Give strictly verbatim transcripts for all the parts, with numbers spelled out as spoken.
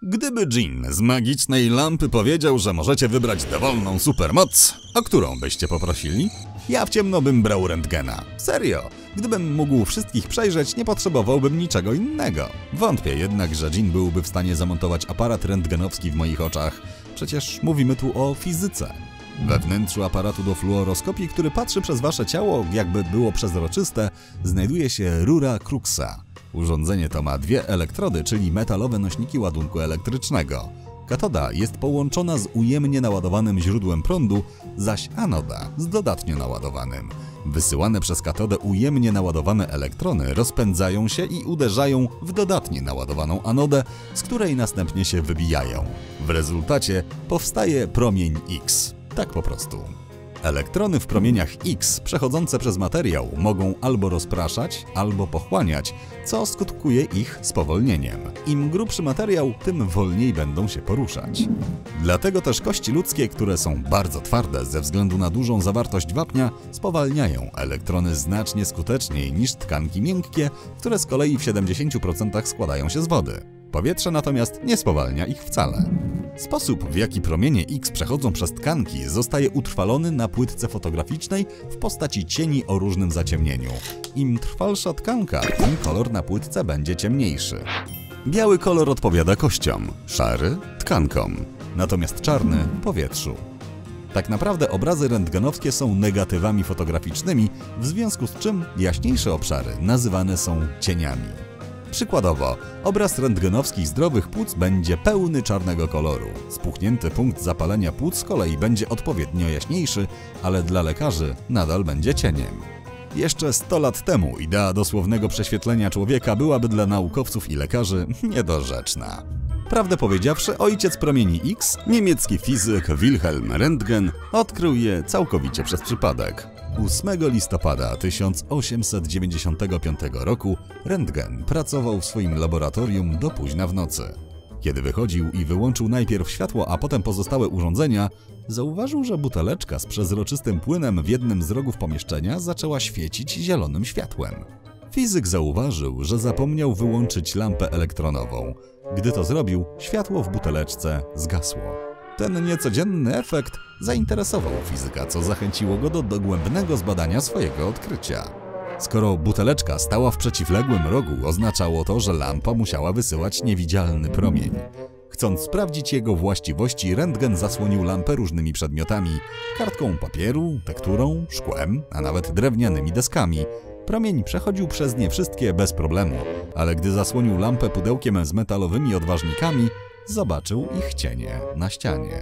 Gdyby Dżin z magicznej lampy powiedział, że możecie wybrać dowolną supermoc, o którą byście poprosili? Ja w ciemno bym brał rentgena. Serio. Gdybym mógł wszystkich przejrzeć, nie potrzebowałbym niczego innego. Wątpię jednak, że Dżin byłby w stanie zamontować aparat rentgenowski w moich oczach. Przecież mówimy tu o fizyce. We wnętrzu aparatu do fluoroskopii, który patrzy przez wasze ciało, jakby było przezroczyste, znajduje się rura Crookesa. Urządzenie to ma dwie elektrody, czyli metalowe nośniki ładunku elektrycznego. Katoda jest połączona z ujemnie naładowanym źródłem prądu, zaś anoda z dodatnio naładowanym. Wysyłane przez katodę ujemnie naładowane elektrony rozpędzają się i uderzają w dodatnie naładowaną anodę, z której następnie się wybijają. W rezultacie powstaje promień X. Tak po prostu. Elektrony w promieniach X przechodzące przez materiał mogą albo rozpraszać, albo pochłaniać, co skutkuje ich spowolnieniem. Im grubszy materiał, tym wolniej będą się poruszać. Dlatego też kości ludzkie, które są bardzo twarde ze względu na dużą zawartość wapnia, spowalniają elektrony znacznie skuteczniej niż tkanki miękkie, które z kolei w siedemdziesięciu procentach składają się z wody. Powietrze natomiast nie spowalnia ich wcale. Sposób, w jaki promienie X przechodzą przez tkanki, zostaje utrwalony na płytce fotograficznej w postaci cieni o różnym zaciemnieniu. Im trwalsza tkanka, tym kolor na płytce będzie ciemniejszy. Biały kolor odpowiada kościom, szary – tkankom, natomiast czarny – powietrzu. Tak naprawdę obrazy rentgenowskie są negatywami fotograficznymi, w związku z czym jaśniejsze obszary nazywane są cieniami. Przykładowo, obraz rentgenowski zdrowych płuc będzie pełny czarnego koloru. Spuchnięty punkt zapalenia płuc z kolei będzie odpowiednio jaśniejszy, ale dla lekarzy nadal będzie cieniem. Jeszcze sto lat temu idea dosłownego prześwietlenia człowieka byłaby dla naukowców i lekarzy niedorzeczna. Prawdę powiedziawszy, ojciec promieni X, niemiecki fizyk Wilhelm Röntgen, odkrył je całkowicie przez przypadek. ósmego listopada tysiąc osiemset dziewięćdziesiątego piątego roku Röntgen pracował w swoim laboratorium do późna w nocy. Kiedy wychodził i wyłączył najpierw światło, a potem pozostałe urządzenia, zauważył, że buteleczka z przezroczystym płynem w jednym z rogów pomieszczenia zaczęła świecić zielonym światłem. Fizyk zauważył, że zapomniał wyłączyć lampę elektronową. Gdy to zrobił, światło w buteleczce zgasło. Ten niecodzienny efekt zainteresował fizyka, co zachęciło go do dogłębnego zbadania swojego odkrycia. Skoro buteleczka stała w przeciwległym rogu, oznaczało to, że lampa musiała wysyłać niewidzialny promień. Chcąc sprawdzić jego właściwości, Röntgen zasłonił lampę różnymi przedmiotami: kartką papieru, tekturą, szkłem, a nawet drewnianymi deskami. Promień przechodził przez nie wszystkie bez problemu, ale gdy zasłonił lampę pudełkiem z metalowymi odważnikami, zobaczył ich cienie na ścianie.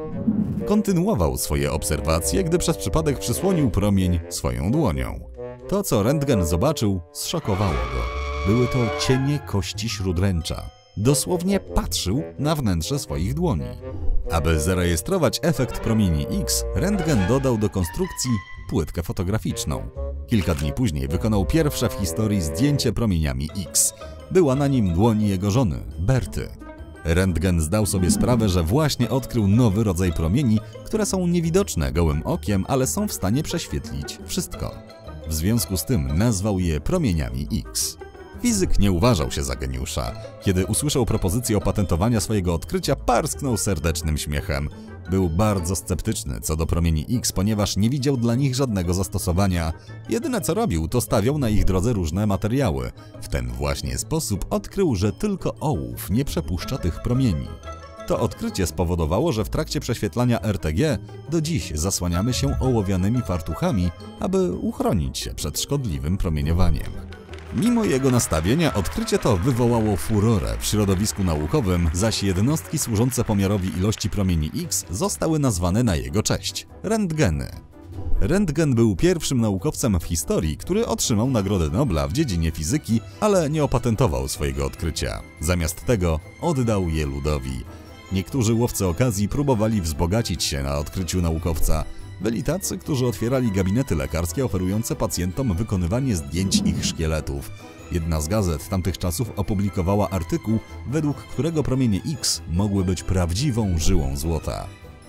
Kontynuował swoje obserwacje, gdy przez przypadek przysłonił promień swoją dłonią. To, co Röntgen zobaczył, zszokowało go. Były to cienie kości śródręcza. Dosłownie patrzył na wnętrze swoich dłoni. Aby zarejestrować efekt promieni X, Röntgen dodał do konstrukcji płytkę fotograficzną. Kilka dni później wykonał pierwsze w historii zdjęcie promieniami X. Była na nim dłoń jego żony, Berty. Röntgen zdał sobie sprawę, że właśnie odkrył nowy rodzaj promieni, które są niewidoczne gołym okiem, ale są w stanie prześwietlić wszystko. W związku z tym nazwał je promieniami X. Fizyk nie uważał się za geniusza. Kiedy usłyszał propozycję opatentowania swojego odkrycia, parsknął serdecznym śmiechem. Był bardzo sceptyczny co do promieni X, ponieważ nie widział dla nich żadnego zastosowania. Jedyne co robił, to stawiał na ich drodze różne materiały. W ten właśnie sposób odkrył, że tylko ołów nie przepuszcza tych promieni. To odkrycie spowodowało, że w trakcie prześwietlania R T G do dziś zasłaniamy się ołowianymi fartuchami, aby uchronić się przed szkodliwym promieniowaniem. Mimo jego nastawienia, odkrycie to wywołało furorę w środowisku naukowym, zaś jednostki służące pomiarowi ilości promieni X zostały nazwane na jego cześć – rentgeny. Röntgen był pierwszym naukowcem w historii, który otrzymał Nagrodę Nobla w dziedzinie fizyki, ale nie opatentował swojego odkrycia. Zamiast tego oddał je ludowi. Niektórzy łowcy okazji próbowali wzbogacić się na odkryciu naukowca. Byli tacy, którzy otwierali gabinety lekarskie oferujące pacjentom wykonywanie zdjęć ich szkieletów. Jedna z gazet tamtych czasów opublikowała artykuł, według którego promienie X mogły być prawdziwą żyłą złota.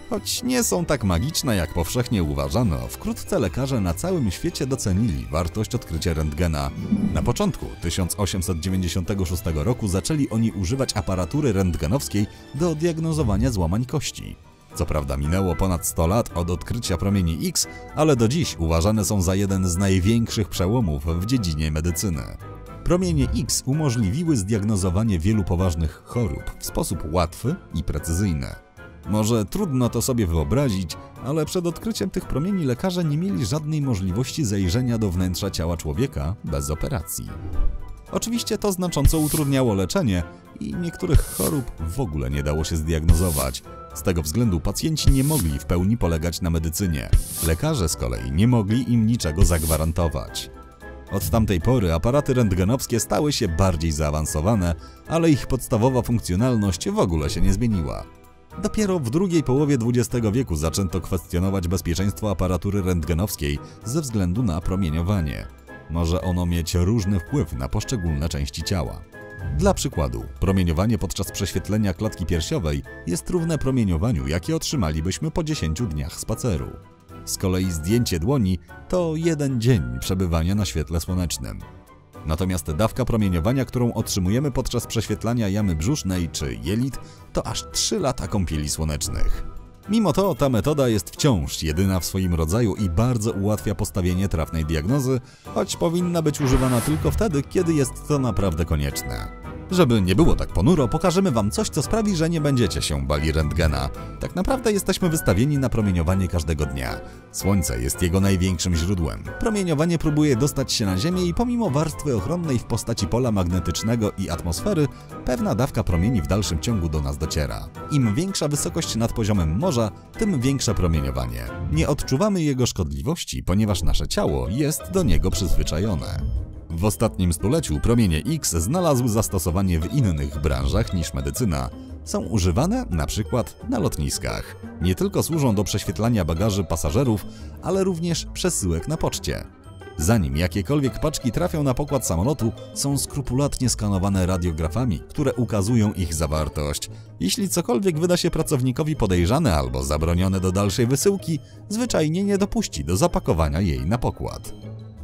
Choć nie są tak magiczne, jak powszechnie uważano, wkrótce lekarze na całym świecie docenili wartość odkrycia rentgena. Na początku tysiąc osiemset dziewięćdziesiątego szóstego roku zaczęli oni używać aparatury rentgenowskiej do diagnozowania złamań kości. Co prawda minęło ponad sto lat od odkrycia promieni X, ale do dziś uważane są za jeden z największych przełomów w dziedzinie medycyny. Promienie X umożliwiły zdiagnozowanie wielu poważnych chorób w sposób łatwy i precyzyjny. Może trudno to sobie wyobrazić, ale przed odkryciem tych promieni lekarze nie mieli żadnej możliwości zajrzenia do wnętrza ciała człowieka bez operacji. Oczywiście to znacząco utrudniało leczenie i niektórych chorób w ogóle nie dało się zdiagnozować. Z tego względu pacjenci nie mogli w pełni polegać na medycynie. Lekarze z kolei nie mogli im niczego zagwarantować. Od tamtej pory aparaty rentgenowskie stały się bardziej zaawansowane, ale ich podstawowa funkcjonalność w ogóle się nie zmieniła. Dopiero w drugiej połowie dwudziestego wieku zaczęto kwestionować bezpieczeństwo aparatury rentgenowskiej ze względu na promieniowanie. Może ono mieć różny wpływ na poszczególne części ciała. Dla przykładu, promieniowanie podczas prześwietlenia klatki piersiowej jest równe promieniowaniu, jakie otrzymalibyśmy po dziesięciu dniach spaceru. Z kolei zdjęcie dłoni to jeden dzień przebywania na świetle słonecznym. Natomiast dawka promieniowania, którą otrzymujemy podczas prześwietlania jamy brzusznej czy jelit, to aż trzy lata kąpieli słonecznych. Mimo to ta metoda jest wciąż jedyna w swoim rodzaju i bardzo ułatwia postawienie trafnej diagnozy, choć powinna być używana tylko wtedy, kiedy jest to naprawdę konieczne. Żeby nie było tak ponuro, pokażemy wam coś, co sprawi, że nie będziecie się bali rentgena. Tak naprawdę jesteśmy wystawieni na promieniowanie każdego dnia. Słońce jest jego największym źródłem. Promieniowanie próbuje dostać się na Ziemię i pomimo warstwy ochronnej w postaci pola magnetycznego i atmosfery, pewna dawka promieni w dalszym ciągu do nas dociera. Im większa wysokość nad poziomem morza, tym większe promieniowanie. Nie odczuwamy jego szkodliwości, ponieważ nasze ciało jest do niego przyzwyczajone. W ostatnim stuleciu promienie X znalazły zastosowanie w innych branżach niż medycyna. Są używane na przykład na lotniskach. Nie tylko służą do prześwietlania bagaży pasażerów, ale również przesyłek na poczcie. Zanim jakiekolwiek paczki trafią na pokład samolotu, są skrupulatnie skanowane radiografami, które ukazują ich zawartość. Jeśli cokolwiek wyda się pracownikowi podejrzane albo zabronione do dalszej wysyłki, zwyczajnie nie dopuści do zapakowania jej na pokład.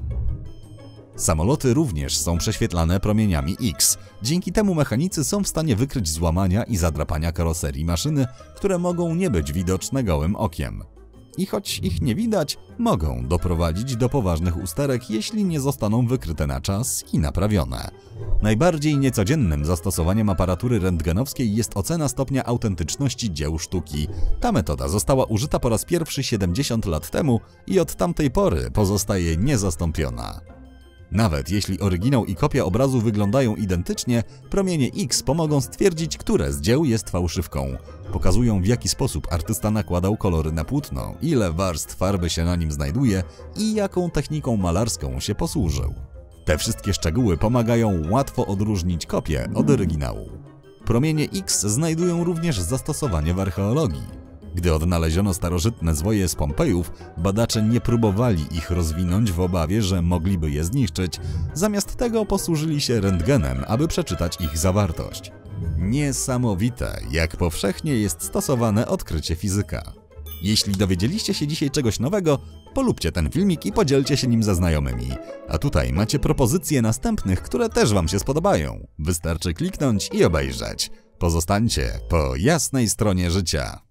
Samoloty również są prześwietlane promieniami X. Dzięki temu mechanicy są w stanie wykryć złamania i zadrapania karoserii maszyny, które mogą nie być widoczne gołym okiem. I choć ich nie widać, mogą doprowadzić do poważnych usterek, jeśli nie zostaną wykryte na czas i naprawione. Najbardziej niecodziennym zastosowaniem aparatury rentgenowskiej jest ocena stopnia autentyczności dzieł sztuki. Ta metoda została użyta po raz pierwszy siedemdziesiąt lat temu i od tamtej pory pozostaje niezastąpiona. Nawet jeśli oryginał i kopia obrazu wyglądają identycznie, promienie X pomogą stwierdzić, które z dzieł jest fałszywką. Pokazują, w jaki sposób artysta nakładał kolory na płótno, ile warstw farby się na nim znajduje i jaką techniką malarską się posłużył. Te wszystkie szczegóły pomagają łatwo odróżnić kopię od oryginału. Promienie X znajdują również zastosowanie w archeologii. Gdy odnaleziono starożytne zwoje z Pompejów, badacze nie próbowali ich rozwinąć w obawie, że mogliby je zniszczyć. Zamiast tego posłużyli się rentgenem, aby przeczytać ich zawartość. Niesamowite, jak powszechnie jest stosowane odkrycie fizyka. Jeśli dowiedzieliście się dzisiaj czegoś nowego, polubcie ten filmik i podzielcie się nim ze znajomymi. A tutaj macie propozycje następnych, które też wam się spodobają. Wystarczy kliknąć i obejrzeć. Pozostańcie po jasnej stronie życia.